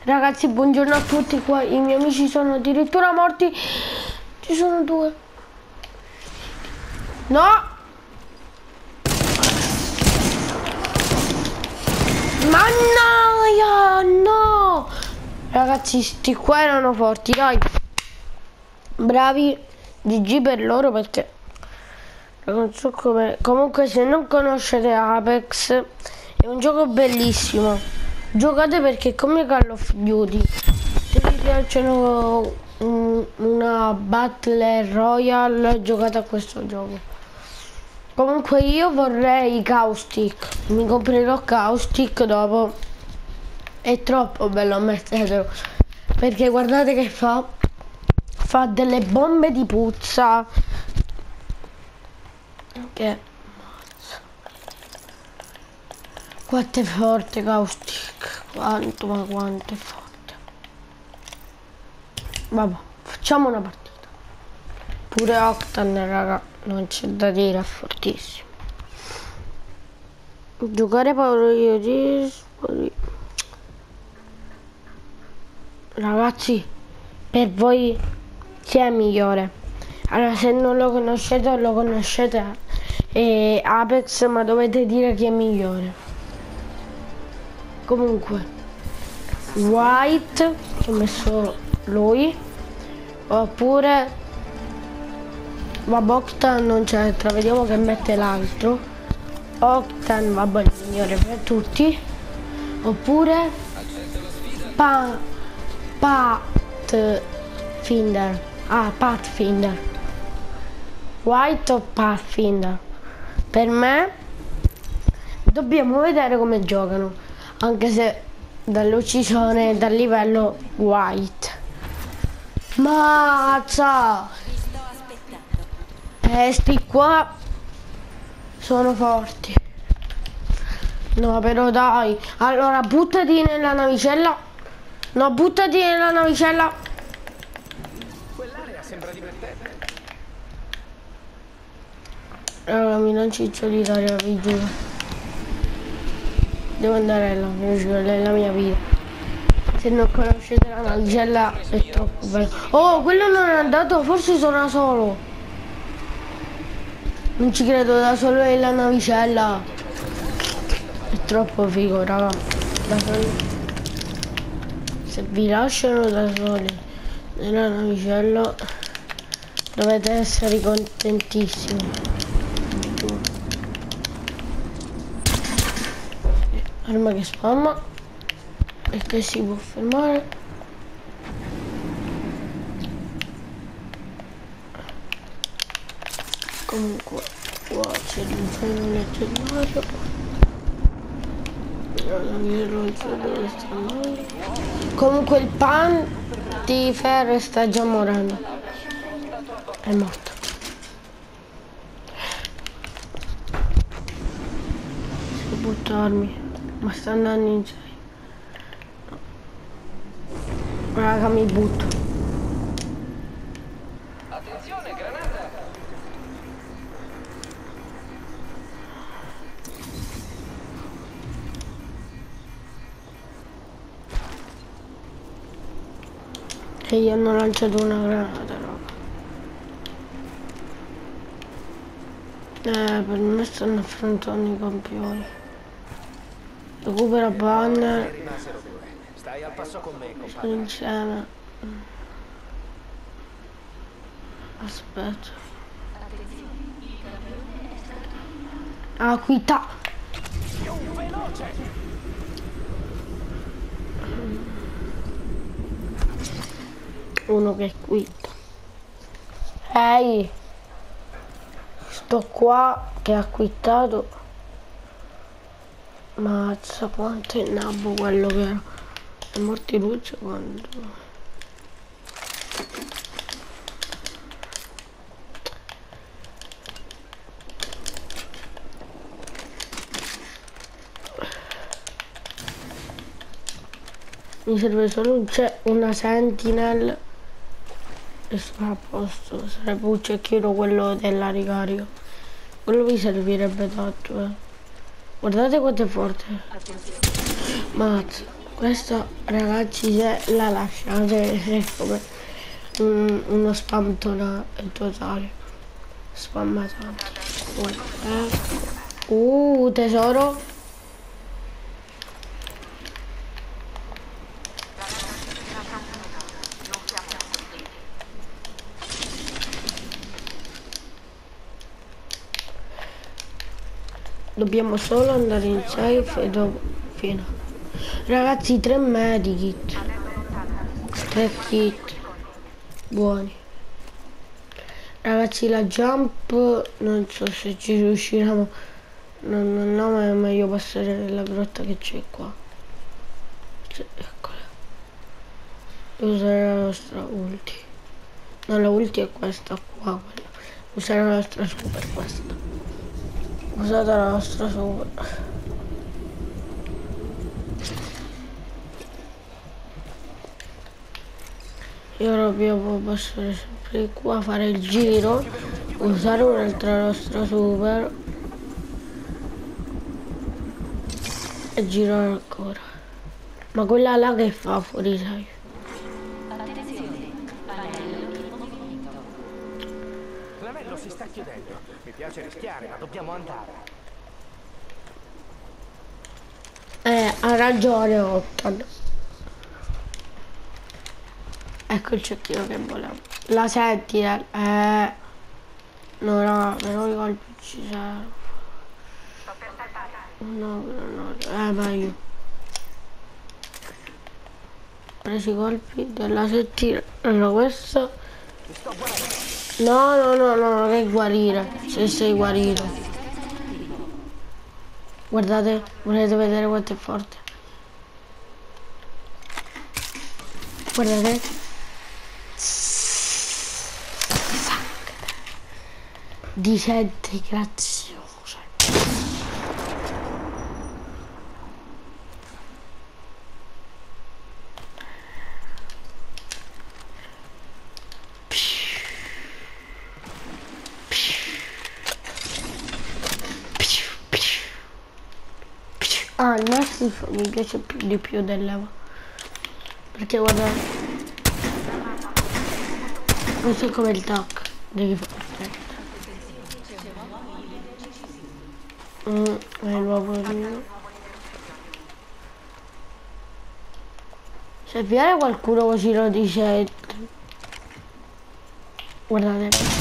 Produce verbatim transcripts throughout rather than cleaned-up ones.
Ragazzi, buongiorno a tutti qua. I miei amici sono addirittura morti. Ci sono due. No! Mannaia, no! Ragazzi, sti qua erano forti, dai. Bravi, G G per loro perché non so come. Comunque, se non conoscete Apex, è un gioco bellissimo. Giocate perché è come Call of Duty. Se vi piacciono um, una Battle Royale, giocate a questo gioco. Comunque io vorrei Caustic, mi comprerò Caustic dopo. È troppo bello, ammettetelo. Perché guardate che fa. Fa delle bombe di puzza. Che quanto è forte Caustic. Quanto, ma quanto è forte. Vabbè, facciamo una partita. Pure Octane, raga, non c'è da dire, è fortissimo. Giocare Paolo io di... Ragazzi, per voi chi è migliore? Allora, se non lo conoscete o lo conoscete, è Apex, ma dovete dire chi è migliore. Comunque, White, ho messo lui, oppure vabbè, Octane non c'entra, vediamo che mette l'altro. Octane, vabbè, il migliore per tutti. Oppure pa, Pathfinder. Ah, Pathfinder. White o Pathfinder? Per me dobbiamo vedere come giocano, anche se dall'uccisione dal livello White. Mazza! Eh, sti qua sono forti. No, però dai. Allora, buttati nella navicella. No, buttati nella navicella. Quell'area sembra divertente. Allora, mi non ciccio di Dario, vi giuro. Devo andare là, mi giuro, è la mia vita. Se non conoscete la navicella è troppo bello. Oh, quello non è andato, forse sono solo. Non ci credo, da solo nella navicella. È troppo figo, raga. Da soli. Se vi lasciano da soli nella navicella dovete essere contentissimi. Arma che spamma e che si può fermare. Comunque qua c'è l'inferno leggendario. Non so dove sta andando. Comunque il pan di ferro sta già morendo. È morto. Si può buttarmi. Ma sta andando in sei. Raga, mi butto. Attenzione, granata! E io hanno lanciato una granata, raga. Eh, per me stanno affrontando i campioni. Recupera banner. Stai al passo con me, compagno. Sono insieme. Aspetta. Acuità. Più veloce! Uno che è quinto. Ehi, sto qua che ha quittato. Mazza, quanto è nabbo quello che era. È morto in luce quando. Mi serve solo un una sentinel e sono a posto. Sarebbe un cecchino quello della ricarica. Quello mi servirebbe tanto, eh. Guardate quanto è forte. Mazza. Questo ragazzi se la lasciate è come un, uno spam totale, totale. Spammatato. Uh, uh, tesoro. Dobbiamo solo andare in safe e dopo fino. Ragazzi, tre medikit. Tre kit. Buoni. Ragazzi, la jump non so se ci riusciremo. Non, non no, ma è meglio passare nella grotta che c'è qua. Cioè, eccola. Usare la nostra ulti. No, la ulti è questa qua. Quella. Usare la nostra super questa. Usate la nostra super. E ora dobbiamo passare sempre qua a fare il giro, usare un'altra nostra super e girare ancora. Ma quella là che fa fuori, sai? L'anello si sta chiudendo. Mi piace rischiare, ma dobbiamo andare. Eh, ha ragione Otton. Ecco il cecchino che volevo. La senti, eh? eh no, no, però i colpi ci servono. No, no, no, eh, meglio. Preso i colpi della settina. Allora, questo. No, no, no, no, non è guarire. Se sei guarito. Guardate, volete vedere quanto è forte? Guardate. Di sette graziose. Ah, il massif mi piace più di più del leva. Perché guardate. Questo è come il tac. Devi fare. Mm, è il nuovo lino. Se viene qualcuno così lo dice. Guardate.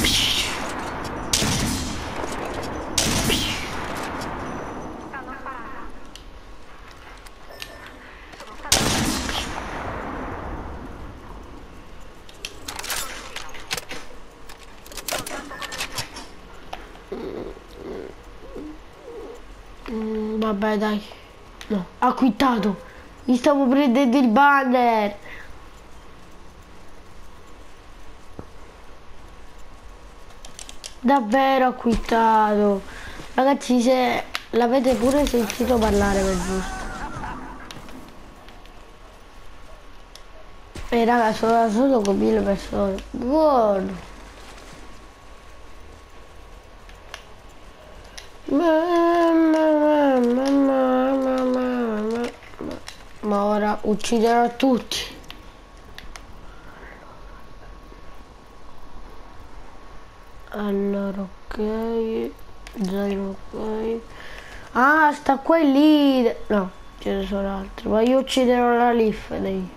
Mm, vabbè dai. No, ha quittato. Gli stavo prendendo il banner. Davvero ha quittato. Ragazzi, se l'avete pure sentito parlare per giusto. E raga, sono da solo con mille persone. Buono. Mamma, mamma, mamma, mamma. Ma ora ucciderò tutti. Allora, ok. Zaino, ok. Ah, sta qua il leader. No, ce ne sono altri. Ma io ucciderò la Leaf, dai.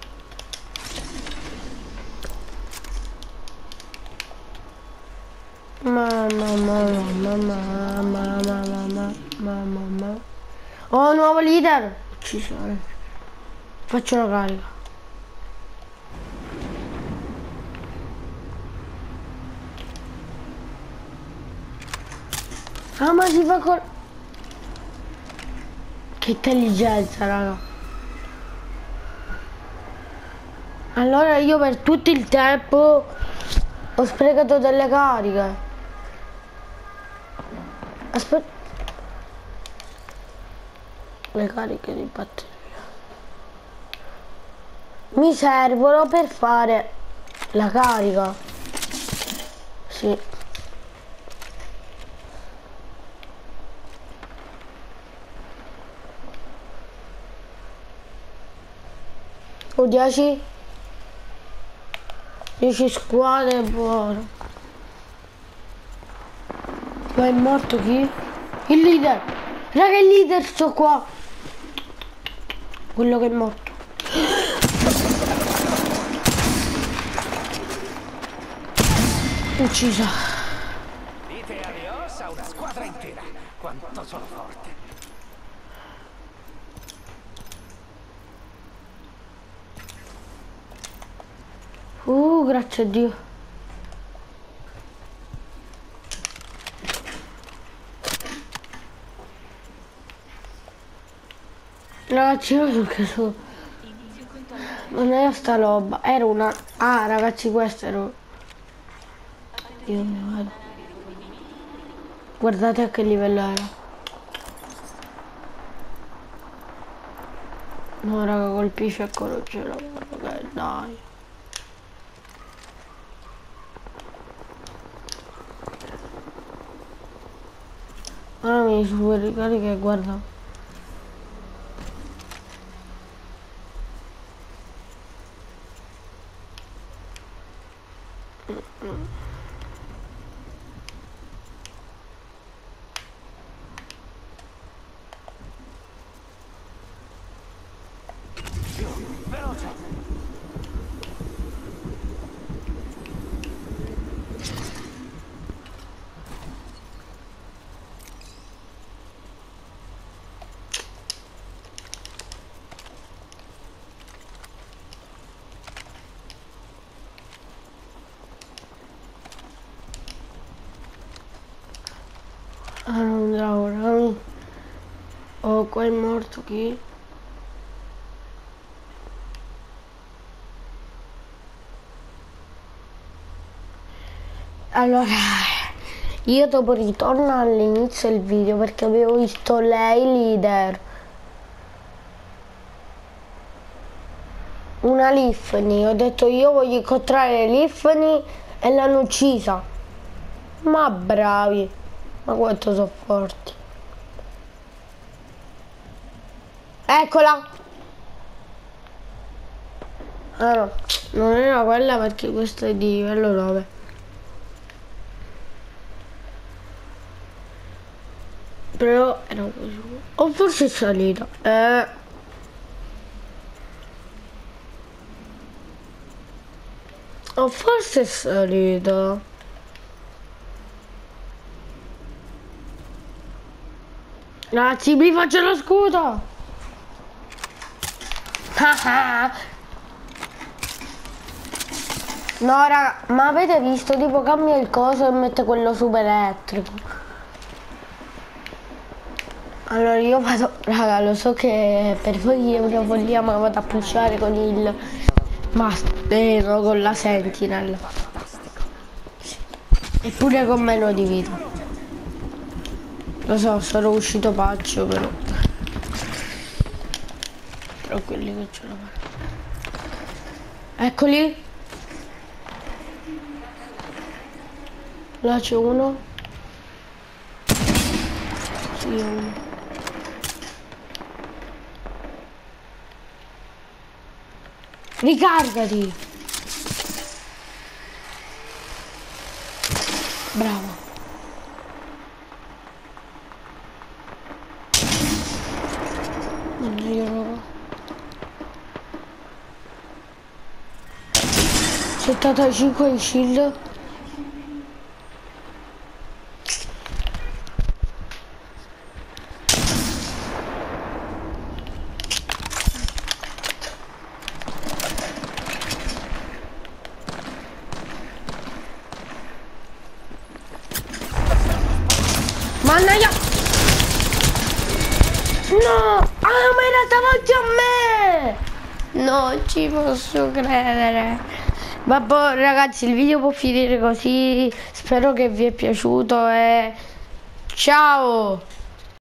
Mamma, mamma, mamma, mamma, mamma, mamma, mamma. Oh, nuovo leader. Ucciso. Faccio la carica. Ah, ma si fa col... Che intelligenza, raga. Allora io per tutto il tempo ho sprecato delle cariche. Aspetta. Le cariche di batteria. Mi servono per fare la carica. Sì. O dieci? dieci squadre, buono. Ma è morto chi? Il leader! Raga, il leader sto qua! Quello che è morto. Uccisa. Dite adios a una squadra intera. Quanto sono forte. Uh, grazie a Dio. Ragazzi, io so che so. Non era sta roba, era una. Ah, ragazzi, questo era. Io mi vado. Guardate a che livello era. No, raga, colpisce e non ce l'ho. Ok, dai. Ora mi super ricarica e guarda. Veloce. Ah, non bravo, oh, qua è morto chi? Allora, io dopo ritorno all'inizio del video perché avevo visto lei leader. Una Lifni, ho detto io voglio incontrare Lifni e l'hanno uccisa. Ma bravi, ma quanto sono forti. Eccola! Ah no, non era quella perché questa è di livello nove. Però era così. O forse è salita. Eh. O forse è salita. Ragazzi, mi faccio lo scudo. No raga, ma avete visto? Tipo cambia il coso e mette quello super elettrico. Allora io vado, raga, lo so che per voi è una follia, ma vado a pushare con il mastero, con la sentinel. Sì. Eppure con meno di vita. Lo so, sono uscito paccio però. Però quelli che ce la fanno. Eccoli. Là c'è uno. Sì, uno. Ricaricati! Bravo! Non io roba. settantacinque in shield. Mannaia! No! Ah, ma era davanti a me! Non ci posso credere. Vabbè ragazzi, il video può finire così. Spero che vi è piaciuto e ciao!